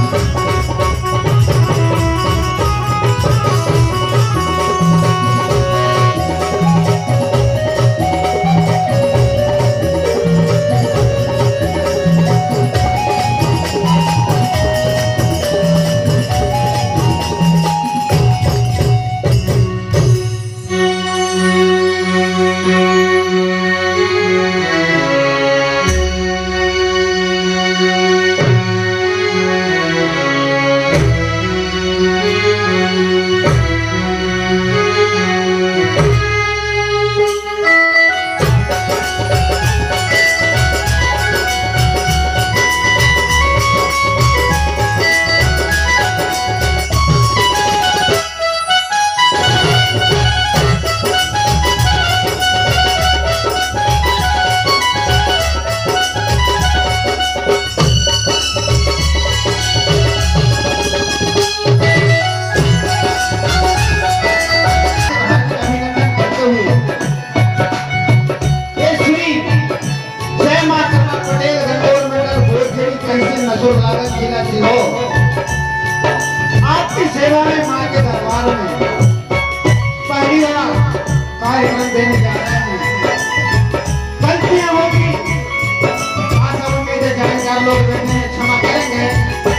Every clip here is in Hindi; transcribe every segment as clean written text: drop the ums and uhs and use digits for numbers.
आपकी सेवा में माँ के दरबार में पहली बार कार्यक्रम देने जा रहे हैं। गलतियां होगी, आशा उम्मीद है जानकार लोग बैठे हैं, क्षमा करेंगे।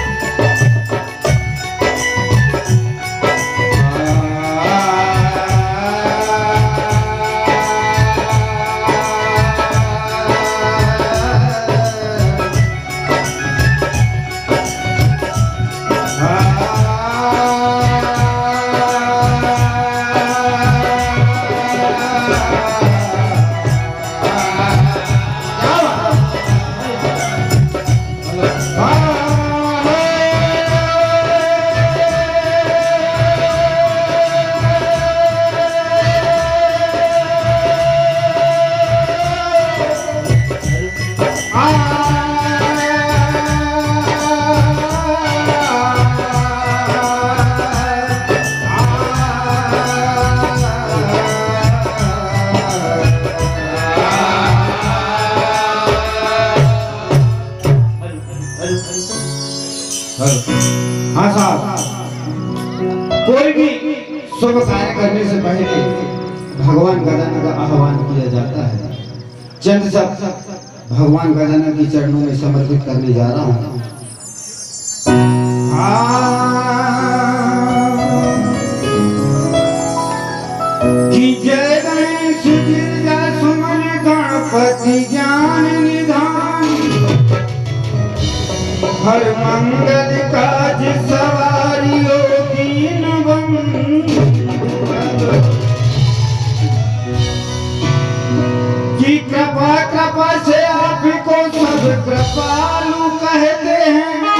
हाँ साहब, कोई भी शुभ कार्य करने से पहले भगवान गजानन का आह्वान किया जाता है। चंद सब भगवान गजानन की चरणों में समर्पित करने जा रहा हूँ। कि जय गणेश गिरजा सुमन गणपति ज्ञान निधान, हर मंगल काज सवारियो दीन बंधु, की कृपा कृपा से आपको सब कृपालु कहते हैं।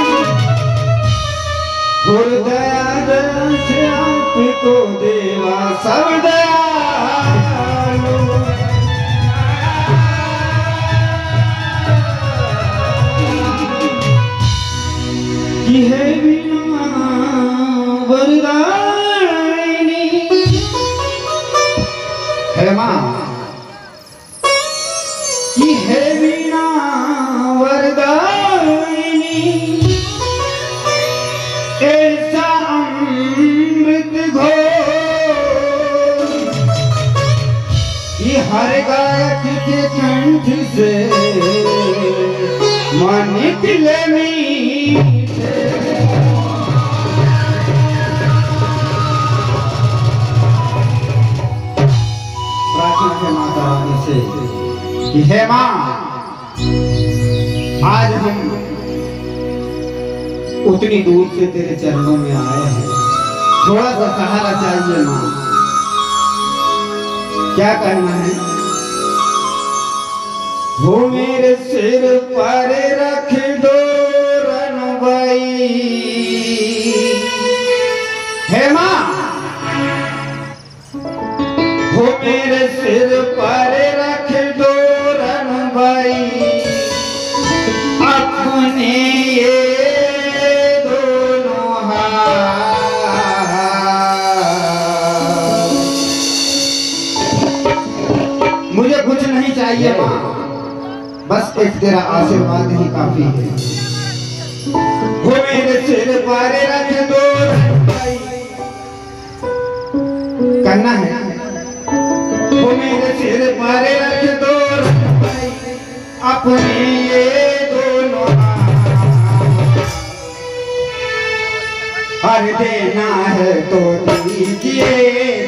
दया से आपको देवा सब दयालु, की है बिना वरदायिनी। है माँ की है बिना वरदायिनी, ऐसा अमृत घोर कि हर गायक के कंठ से मन निकले मीठे। प्रार्थना है माता रानी से कि हे माँ, आज हम उतनी दूर से तेरे चरणों में आए हैं, थोड़ा सा सहारा चाहिए माँ। क्या करना है? वो मेरे सिर पर रख दो रनबाई। हे माँ, वो मेरे सिर पर रख दो रनबाई, अपने ये दोनों हाथ। मुझे कुछ नहीं चाहिए माँ, बस एक तेरा आशीर्वाद ही काफी है। वो मेरे सिर पारे रख दो करना है वो मेरे सिर पारे रख दो अपने ये दोनों हर देना है तो दीजिए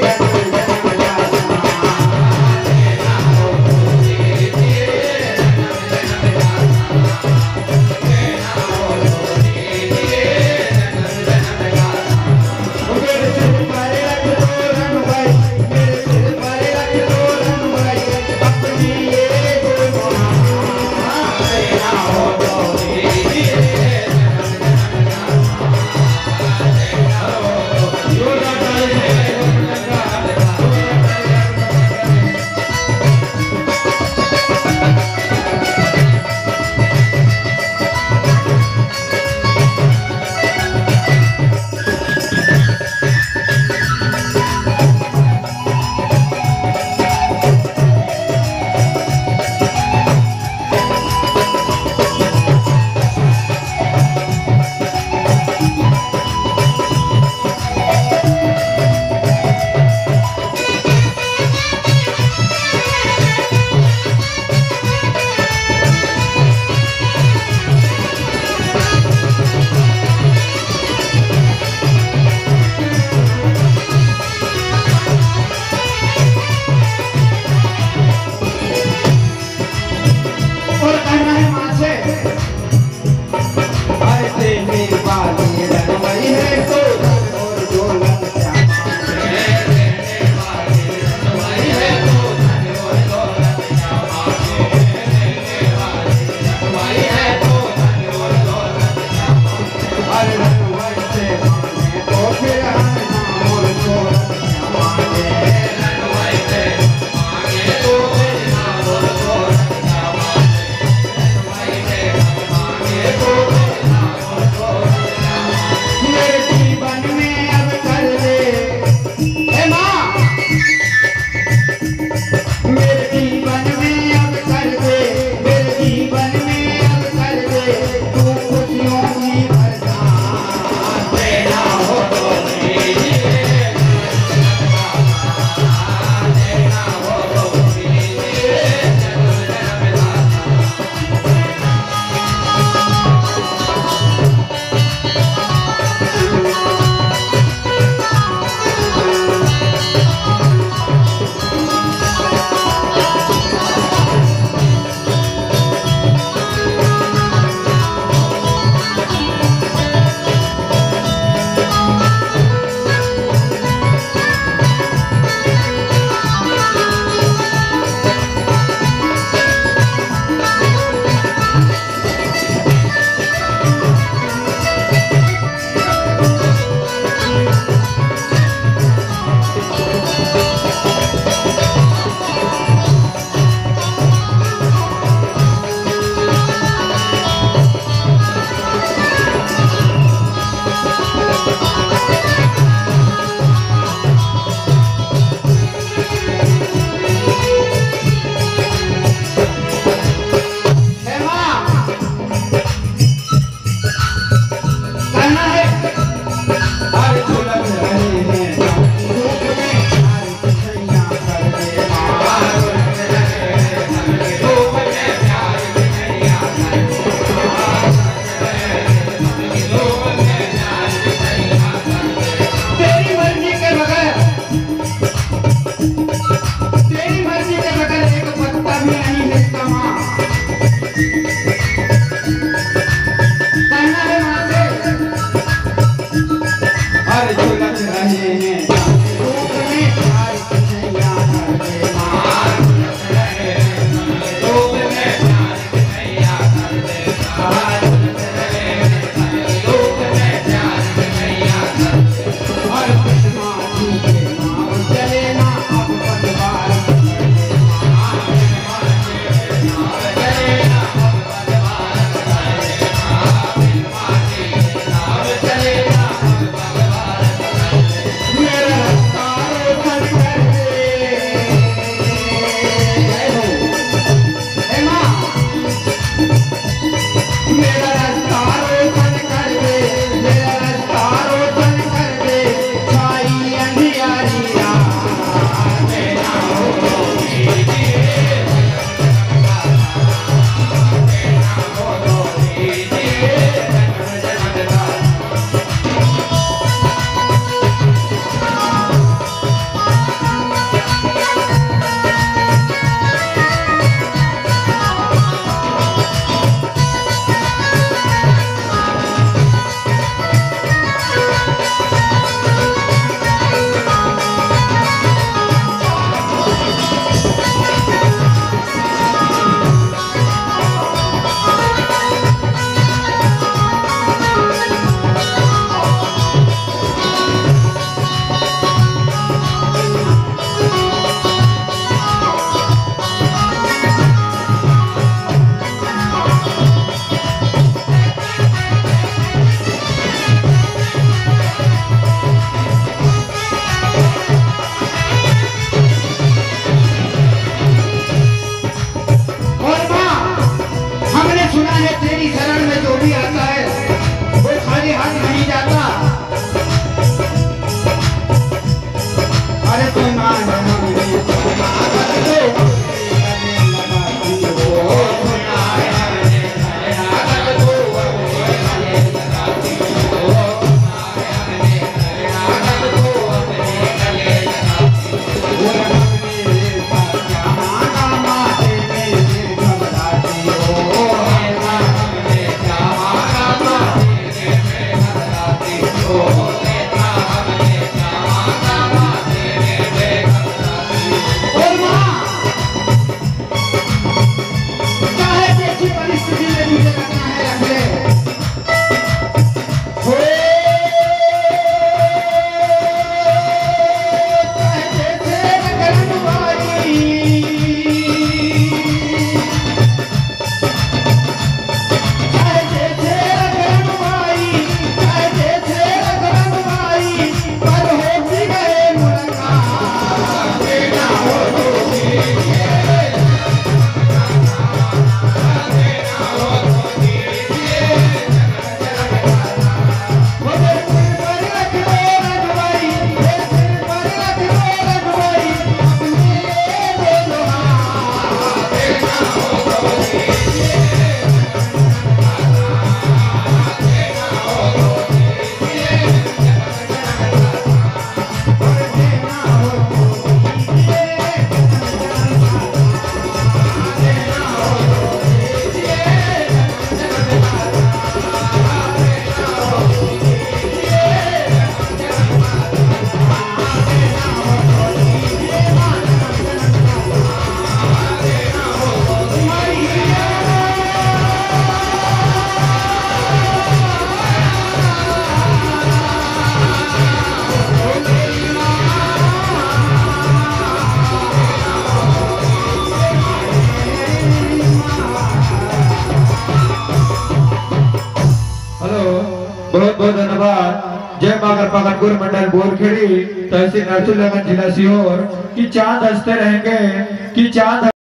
धन्यवाद। जय मगर पगनपुर मंडल बोरखेड़ी तहसील नरसुलगंज जिला सीहोर की चांद हंसते रहेंगे कि चांद